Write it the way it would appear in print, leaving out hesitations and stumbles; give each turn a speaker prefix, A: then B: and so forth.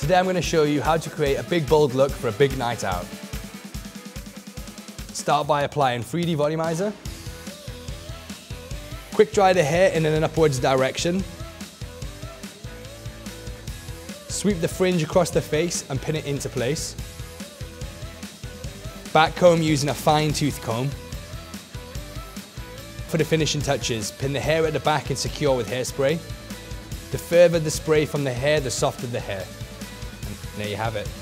A: Today I'm going to show you how to create a big bold look for a big night out. Start by applying 3D volumizer. Quick dry the hair in an upwards direction. Sweep the fringe across the face and pin it into place. Back comb using a fine tooth comb. For the finishing touches, pin the hair at the back and secure with hairspray. The further the spray from the hair, the softer the hair. And there you have it.